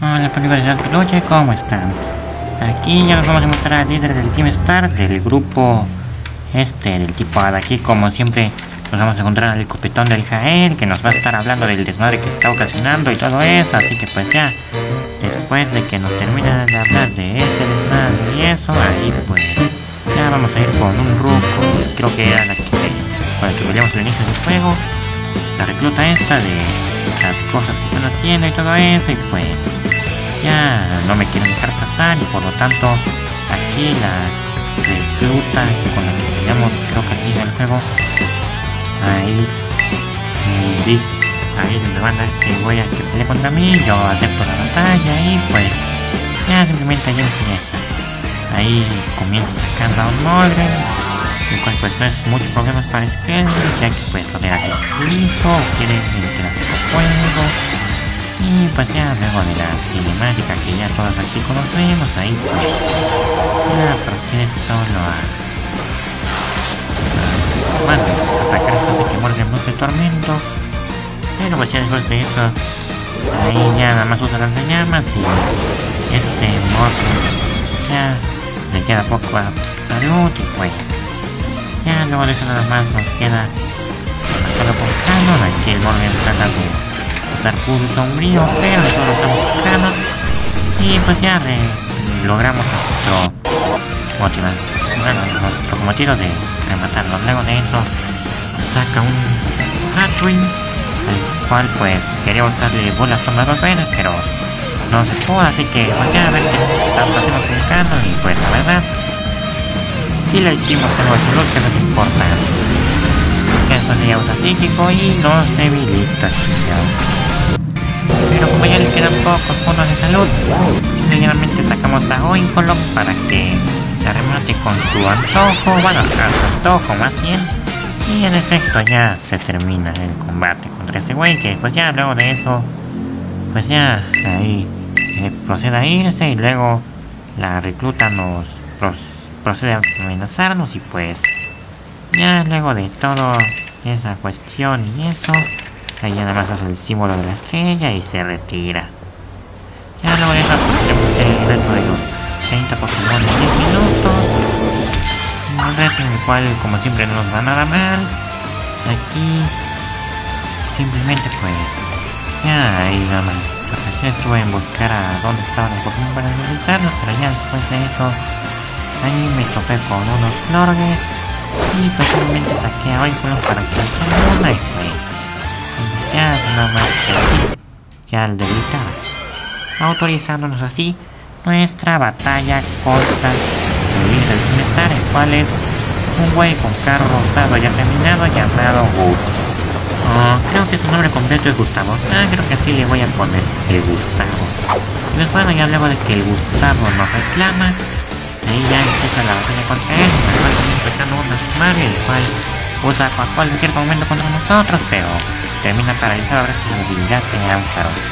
Hola películas de peluche, ¿cómo están? Aquí ya nos vamos a mostrar al líder del Team Star, del grupo del tipo Hada. Aquí como siempre nos vamos a encontrar al copetón del Jael, que nos va a estar hablando del desmadre que está ocasionando y todo eso. Así que pues ya, después de que nos termina de hablar de ese desmadre y eso, ahí pues ya vamos a ir con un ruco, creo que era con el que peleamos al inicio del juego, la recluta esta de las cosas que están haciendo y todo eso, y pues ya no me quieren dejar pasar, y por lo tanto aquí la recluta con la que peleamos creo que al inicio del juego, ahí me manda que voy a que pelee contra mí. Yo acepto la batalla y pues ya simplemente ahí empieza. Ahí comienza sacando a un molde, el cual pues no es mucho problemas para Skell, ya que pues lo deja listo, quiere iniciar el juego. Y pues ya luego de la cinemática que ya todos aquí conocemos, ahí pues ya procede solo atacar a que muerde mucho el tormento. Pero pues ya después de eso, ahí ya nada más usa las llamas y monstruo ya le queda poco a salud, y pues ya luego de eso nada más nos queda solo con Canon. Aquí el Morgan trata de usar puro sombrío, pero solo estamos Canon, y pues ya logramos nuestro cometido de rematarlo. Luego de eso saca un Hatchwing, al cual pues quería usarle bolas sombra 2 veces, pero no se pudo, así que pues ya a ver qué estamos haciendo con Canon. Y pues la verdad si le hicimos algo de salud, que no te importa, que eso se usa psíquico y nos debilita. Pero como ya le quedan pocos puntos de salud, simplemente sacamos a Oinkolock para que la remate con su antojo, bueno, a su antojo más bien. Y en efecto ya se termina el combate contra ese güey, que pues ya luego de eso pues ya ahí procede a irse, y luego la recluta nos procede a amenazarnos, y pues ya luego de todo esa cuestión y eso, ahí ya nada más hace el símbolo de la estrella y se retira. Ya luego de eso hacemos el resto de los 30 Pokémon en 10 minutos, un reto en el cual como siempre no nos va nada mal. Aquí simplemente pues ya ahí nada más estuve en buscar a dónde estaban los Pokémon para necesitarlos, pero ya después de eso ahí me topé con unos Florges, y pues simplemente saqué a Oinkolock para que se una, y pues ya nada más que aquí ya el debilitar, autorizándonos así nuestra batalla contra el líder del Team Star, el cual es un güey con carro rosado ya terminado llamado Gus. Creo que su nombre completo es Gustavo. Creo que así le voy a poner el Gustavo. Y pues bueno, ya luego de que el Gustavo nos reclama, ahí ya empieza la batalla contra él, el cual también empezando una madre, el cual usa Aquaqual en cierto momento contra nosotros, pero termina paralizado gracias a la habilidad de Ampharos.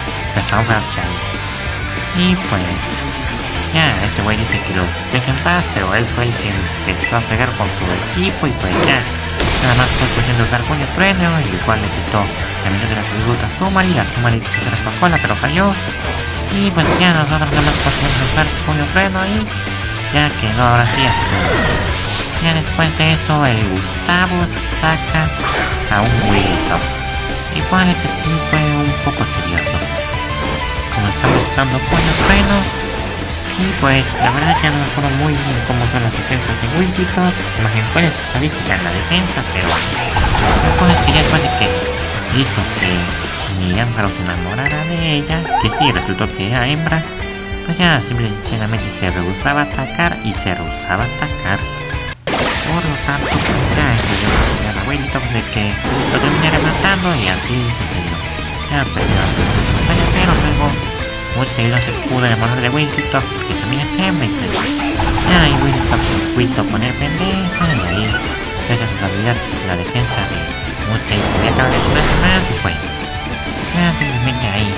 Y pues ya este güey dice que lo deje en paz, pero él fue el que empezó a pegar con su equipo, y pues ya nada más fue cuestión de usar puño trueno, el cual le quitó la mitad de la salud a Sumari. La Sumari quiso hacer la cola pero falló, y pues ya nosotros nada más podemos usar puño trueno y ya quedó ahora sí así. Ya después de eso el Gustavo saca a un Wigglytuff, igual este sí fue un poco tedioso. Comenzamos usando puño trueno, y pues la verdad que no fueron muy bien como son las defensas de Wigglytuff, más bien cuál es su estadística en la defensa, pero la cosa es que ya después de que hizo que mi Ampharos se enamorara de ella, que sí resultó que era hembra, pues ya simplemente se rehusaba a atacar y se rehusaba a atacar. Por lo tanto, ya se la Wigglytuff de que lo terminara matando, y así sucedió. Ya perdió la batalla, pero luego no se pudo enamorar de Wigglytuff porque también es hembra, y pues ya ahí Wigglytuff se quiso poner pendeja, y ahí gracias a su habilidad la defensa de Mustang se cada vez más, y pues ya simplemente ahí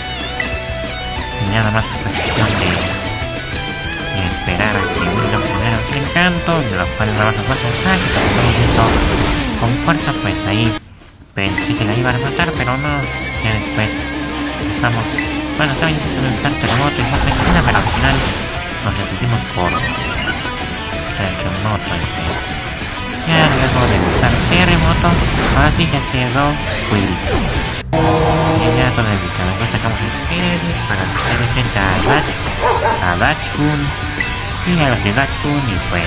nada más la cuestión de esperar a que Wigglytuff ponga su encanto, de lo cual nada más nos falta un ataque, pero con fuerza pues ahí pensé que la iban a matar, pero no. Ya después usamos Bueno, estaba intentando usar terremoto y fuerza extrema, pero al final nos decidimos por terremoto. Ya luego de usar terremoto, ahora sí ya quedó Quill. Y ya todo evitado. Después sacamos el Spirit para hacer frente a Dachkun. Y a los de Dachkun y pues...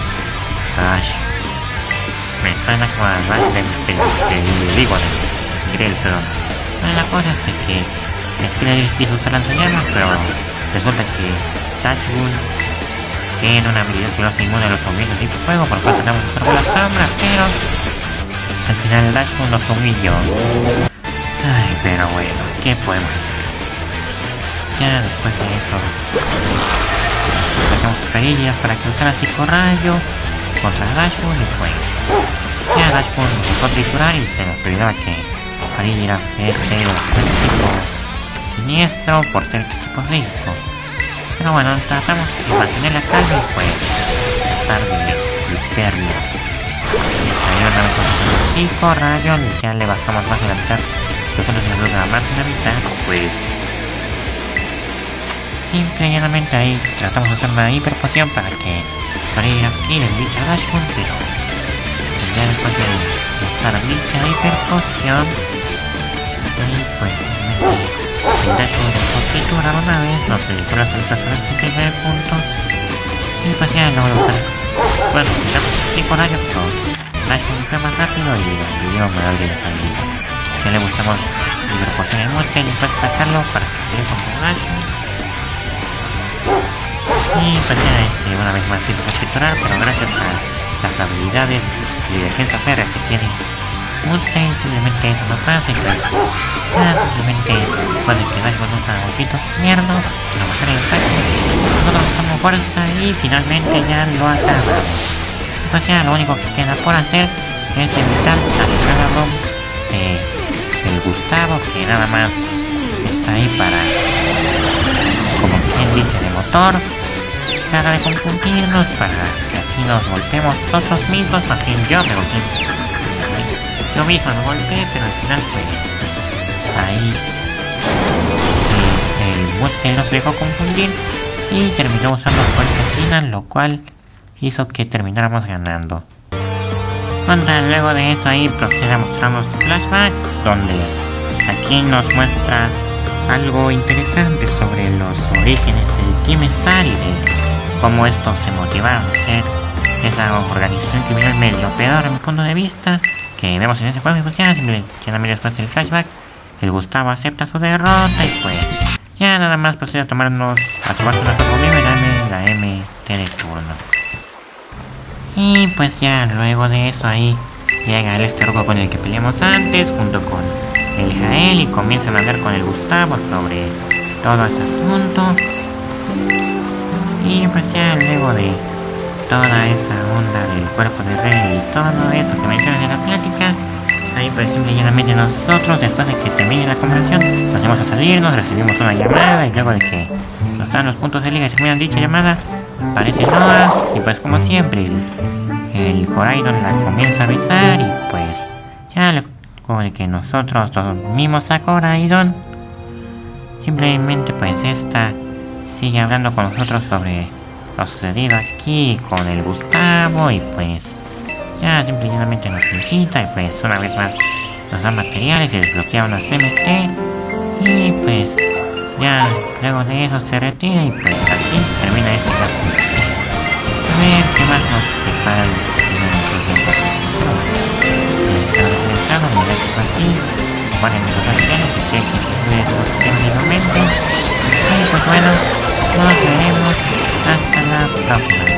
me suena como a Dash de Grell, perdón. Bueno, la cosa es que Spirit quiso usar lanzallamas, pero resulta que Dachkun tiene una habilidad que lo hace inmune a los movimientos tipo fuego, por lo cual tratamos de usar la sombra, pero al final el Dachkun nos humilló. Ay, pero bueno, ¿qué podemos hacer? Ya después de eso sacamos Ferilla para que usara psicorrayo contra Dachkun y pues ya Dachkun dejó triturar y se nos olvidaba que Ferilla es tipo siniestro por ser tipo físico. Pero bueno, tratamos de mantener la calma y pues tratar de limpiarlo. Ahí una vez con el psicorrayo y ya le bajamos más de la mitad. Nosotros nos dura más de la mitad, pues simple y llanamente ahí tratamos de hacer una hiperpoción para que Ferilla tire en dicha Dachkun, pero ya después de usar dicha hiperpoción ahí pues el Dachkun dejó triturar una vez, nos dedicó las salutaciones en el primer punto y pues ya no lo usar. Bueno, quitamos el psicorrayo, pero Dachkun fue más rápido y le dio medal de la salida. Ya le buscamos hiperpoción en muestra y después sacarlo para que se con el Dachkun. Y pues ya una vez más tiene que triturar, pero gracias a las habilidades de defensa férrea que tiene Mustang, simplemente eso no pasa y pues simplemente después de que Dachkun nos haga golpitos mierdos, la bajar el ataque, nosotros usamos fuerza y finalmente ya lo acabamos. Pues ya lo único que queda por hacer es evitar al Dragon el Gustavo, que nada más está ahí para, como quien dice, de motor, para de confundirnos, para que así nos golpeemos nosotros mismos, más bien yo me golpeé. Yo mismo me golpeé, pero al final pues ahí el Mustang nos dejó confundir y terminó usando fuerza final, lo cual hizo que termináramos ganando. Luego de eso ahí procede a mostrarnos flashback, donde aquí nos muestra algo interesante sobre los orígenes del Team Star y de cómo estos se motivaron a hacer esa organización criminal medio peor a mi punto de vista que vemos en este juego. Y pues ya simplemente después del flashback el Gustavo acepta su derrota y pues ya nada más procede a tomarnos a tomarse una cosa libre la MT de turno. Y pues ya luego de eso ahí llega el rojo con el que peleamos antes junto con el Jael y comienzan a hablar con el Gustavo sobre todo este asunto. Y pues ya luego de toda esa onda del cuerpo de rey y todo eso que mencionas en la plática, ahí pues simple y llanamente nosotros, después de que termine la conversación, pasemos a salirnos, recibimos una llamada y luego de que nos dan los puntos de liga y se terminan dicha llamada, aparece Noah y pues como siempre el Coraidon la comienza a besar y pues ya luego de que nosotros dormimos a Coraidon, simplemente pues esta sigue hablando con nosotros sobre lo sucedido aquí con el Gustavo y pues ya simplemente nos felicita y pues una vez más nos dan materiales y desbloquea una CMT y pues ya luego de eso se retira y pues así termina este caso. A ver qué más nos prepara el espero que les haya gustado, así, bueno, en mis redes sociales, que sé que ustedes los momento y pues bueno, nos veremos hasta la próxima.